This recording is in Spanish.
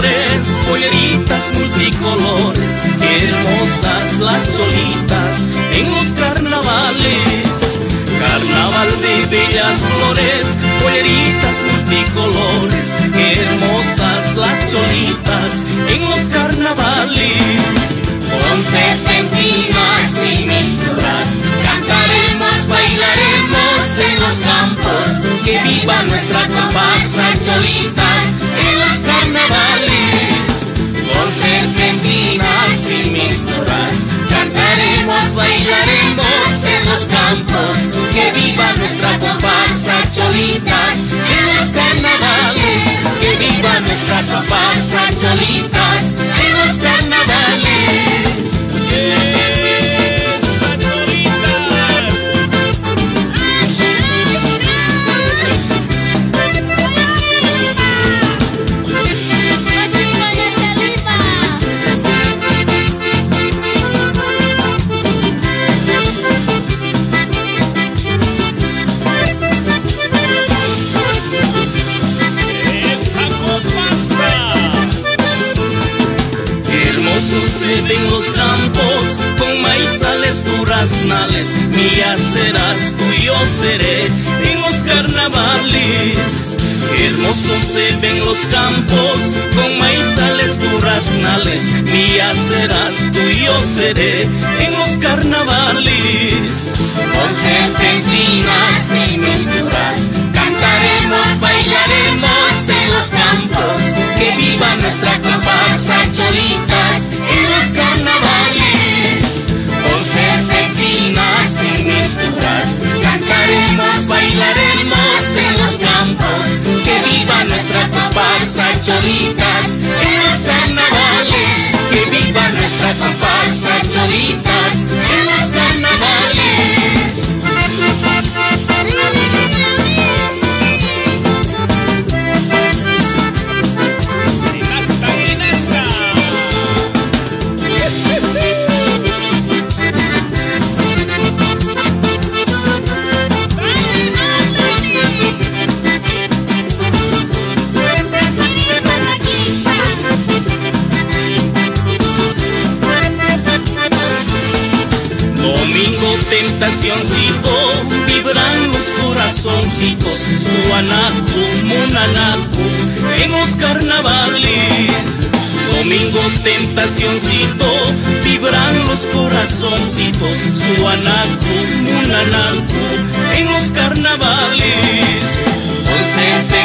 flores, polleritas multicolores, hermosas las cholitas en los carnavales. Carnaval de bellas flores, polleritas multicolores, hermosas las cholitas en los carnavales. Con serpentinas y misturas cantaremos, bailaremos en los campos. Que viva nuestra comparsa, cholitas en los carnavales. Con serpentinas y misturas cantaremos, bailaremos en los campos. Que viva nuestra comparsa, cholitas en los carnavales. Que viva nuestra comparsa, cholitas en los carnavales. Se ven los campos con maizales, duraznales, mía serás, tuyo seré en los carnavales. Hermosos se ven los campos con maizales, duraznales, mía serás, tuyo seré en los carnavales. Con serpentinas y misturas cantaremos, bailaremos en los campos. Que viva nuestra comparsa, cholitas en los carnavales. Con serpentinas y misturas cantaremos, bailaremos en los campos. Que viva nuestra comparsa, cholitas en los carnavales. Que viva nuestra comparsa, cholitas en los carnavales. Tentacioncito, vibran los corazoncitos, su anaco, monanaco, en los carnavales. Domingo tentacioncito, vibran los corazoncitos, su anaco, monanaco, en los carnavales. Con